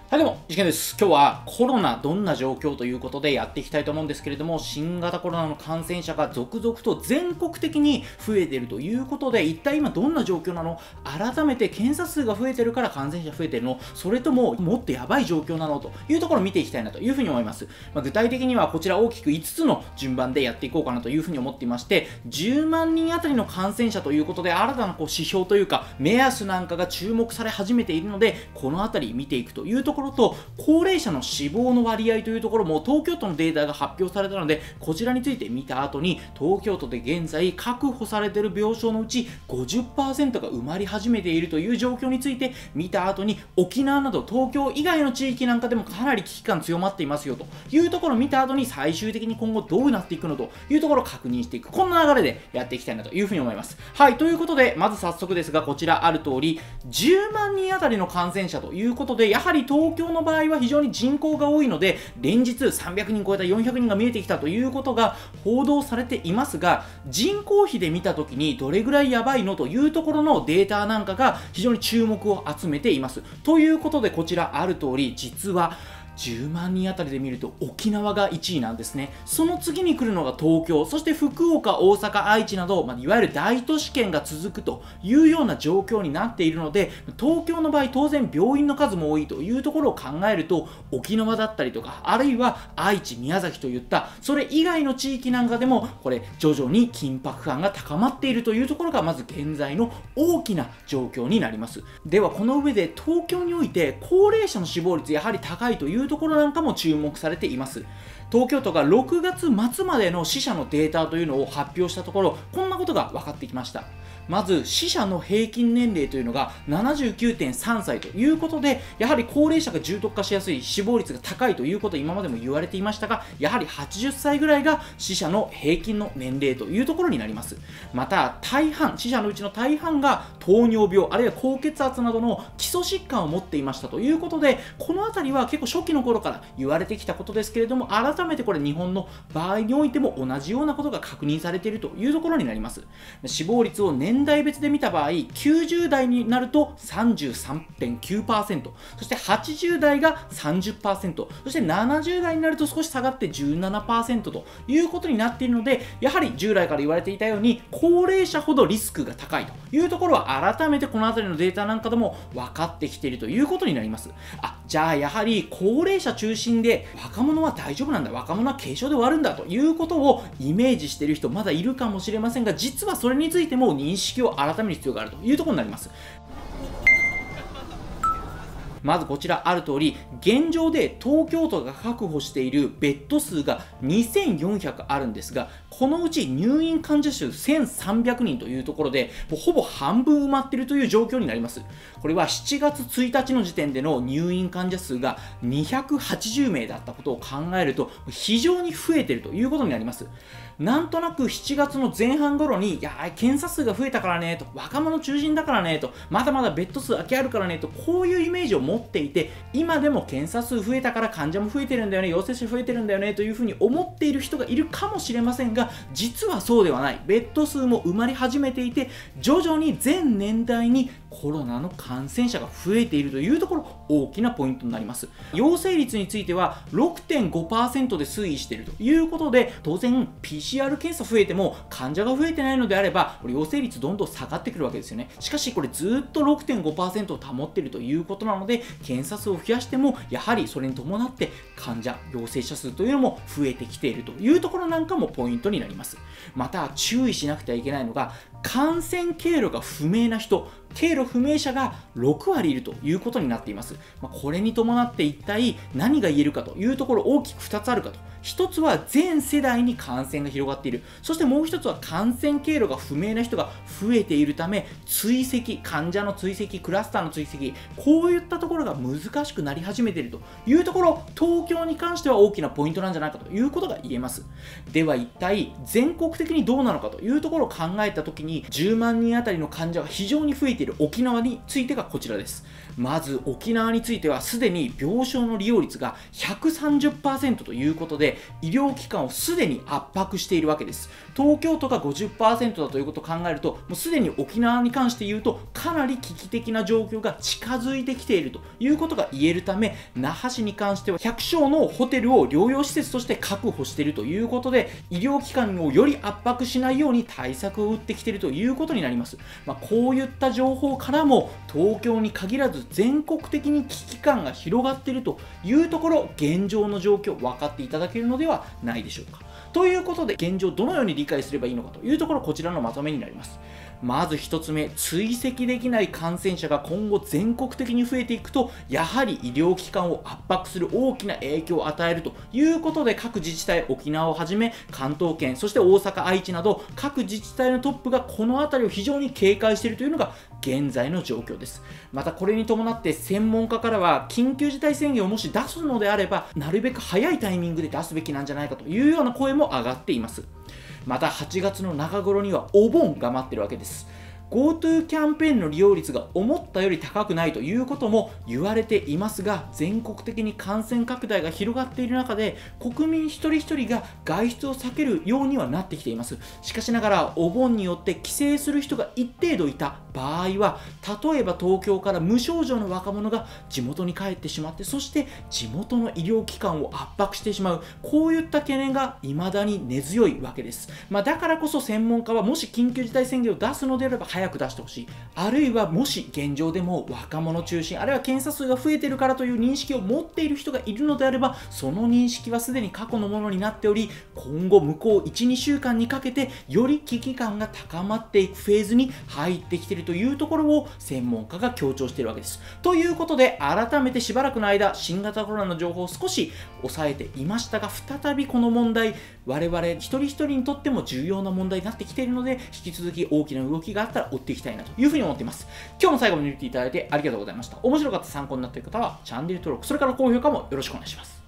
はい、どうも、石健です。今日はコロナどんな状況ということでやっていきたいと思うんですけれども、新型コロナの感染者が続々と全国的に増えているということで、一体今どんな状況なの？改めて検査数が増えてるから感染者増えてるの？それとももっとやばい状況なの？というところを見ていきたいなというふうに思います。具体的にはこちら大きく5つの順番でやっていこうかなというふうに思っていまして、10万人あたりの感染者ということで新たな指標というか目安なんかが注目され始めているので、このあたり見ていくというところと、高齢者の死亡の割合というところも東京都のデータが発表されたので、こちらについて見た後に、東京都で現在確保されている病床のうち 50% が埋まり始めているという状況について見た後に、沖縄など東京以外の地域なんかでもかなり危機感強まっていますよというところを見た後に、最終的に今後どうなっていくのというところを確認していく、こんな流れでやっていきたいなというふうに思います。はい、ということでまず早速ですが、こちらある通り10万人あたりの感染者ということで、やはり東京の場合は非常に人口が多いので、連日300人超えた400人が見えてきたということが報道されていますが、人口比で見たときにどれぐらいやばいのというところのデータなんかが非常に注目を集めています。ということでこちらある通り、実は10万人あたりで見ると沖縄が1位なんですね。その次に来るのが東京、そして福岡、大阪、愛知など、いわゆる大都市圏が続くというような状況になっているので、東京の場合当然病院の数も多いというところを考えると、沖縄だったりとか、あるいは愛知、宮崎といったそれ以外の地域なんかでもこれ徐々に緊迫感が高まっているというところがまず現在の大きな状況になります。ではこの上で東京において高齢者の死亡率やはり高いというところなんかも注目されています。東京都が6月末までの死者のデータというのを発表したところ、こんなことが分かってきました。まず死者の平均年齢というのが 79.3 歳ということで、やはり高齢者が重篤化しやすい、死亡率が高いということを今までも言われていましたが、やはり80歳ぐらいが死者の平均の年齢というところになります。また大半、死者のうちの大半が糖尿病あるいは高血圧などの基礎疾患を持っていましたということで、このあたりは結構初期の頃から言われてきたことですけれども、改めてこれ日本の場合においても同じようなことが確認されているというところになります。死亡率を年代別で見た場合、90代になると 33.9%、 そして80代が 30%、 そして70代になると少し下がって 17% ということになっているので、やはり従来から言われていたように高齢者ほどリスクが高いというところは改めてこの辺りのデータなんかでも分かってきているということになります。じゃあやはり高齢者中心で若者は大丈夫なんだ、若者は軽症で終わるんだということをイメージしている人まだいるかもしれませんが、実はそれについても認識を改める必要があるというところになります。まずこちらある通り、現状で東京都が確保しているベッド数が2400あるんですが、このうち入院患者数1300人というところで、ほぼ半分埋まっているという状況になります。これは7月1日の時点での入院患者数が280名だったことを考えると、非常に増えているということになります。なんとなく7月の前半頃に、いや検査数が増えたからねと、若者中心だからねと、まだまだベッド数空きあるからねと、こういうイメージを持っていて、今でも検査数増えたから患者も増えてるんだよね、陽性者増えてるんだよねというふうに思っている人がいるかもしれませんが、実はそうではない。ベッド数も埋まり始めていて、徐々に全年代にコロナの感染者が増えているというところ、大きなポイントになります。陽性率については 6.5% で推移しているということで、当然 PCR 検査増えても患者が増えてないのであれば、陽性率どんどん下がってくるわけですよね。しかしこれずっと 6.5% を保っているということなので、検査数を増やしてもやはりそれに伴って患者、陽性者数というのも増えてきているというところなんかもポイントになります。また注意しなくてはいけないのが、感染経路が不明な人、経路不明者が6割いるということになっています。これに伴って一体何が言えるかというところ、大きく2つあるかと。一つは全世代に感染が広がっている。そしてもう一つは感染経路が不明な人が増えているため、追跡、患者の追跡、クラスターの追跡、こういったところが難しくなり始めているというところ、東京に関しては大きなポイントなんじゃないかということが言えます。では一体全国的にどうなのかというところを考えたときに、10万人あたりの患者が非常に増えている沖縄についてがこちらです。まず沖縄についてはすでに病床の利用率が 130% ということで、医療機関をすでに圧迫しているわけです。 東京都が 50% だということを考えると、もうすでに沖縄に関して言うとかなり危機的な状況が近づいてきているということが言えるため、那覇市に関しては100床のホテルを療養施設として確保しているということで、医療機関をより圧迫しないように対策を打ってきているということになります。こういった情報からも東京に限らず全国的に危機感が広がっているというところ、現状の状況分かっていただけるのではないでしょうか。ということで、現状どのように理解すればいいのかというところ、こちらのまとめになります。まず1つ目、追跡できない感染者が今後全国的に増えていくと、やはり医療機関を圧迫する大きな影響を与えるということで、各自治体、沖縄をはじめ関東圏、そして大阪、愛知など各自治体のトップがこの辺りを非常に警戒しているというのが現在の状況です。またこれに伴って専門家からは、緊急事態宣言をもし出すのであれば、なるべく早いタイミングで出すべきなんじゃないかというような声も上がっています。また8月の中頃にはお盆が待ってるわけです。 GoTo キャンペーンの利用率が思ったより高くないということも言われていますが、全国的に感染拡大が広がっている中で国民一人一人が外出を避けるようにはなってきています。しかしながらお盆によって帰省する人が一定度いた場合は、例えば東京から無症状の若者が地元に帰ってしまって、そして地元の医療機関を圧迫してしまう、こういった懸念が未だに根強いわけです。だからこそ専門家は、もし緊急事態宣言を出すのであれば早く出してほしい、あるいはもし現状でも若者中心、あるいは検査数が増えているからという認識を持っている人がいるのであれば、その認識はすでに過去のものになっており、今後向こう 1,2 週間にかけてより危機感が高まっていくフェーズに入ってきているというところを専門家が強調しているわけです。ということで、改めてしばらくの間新型コロナの情報を少し抑えていましたが、再びこの問題、我々一人一人にとっても重要な問題になってきているので、引き続き大きな動きがあったら追っていきたいなというふうに思っています。今日も最後まで見ていただいてありがとうございました。面白かった、参考になった方はチャンネル登録、それから高評価もよろしくお願いします。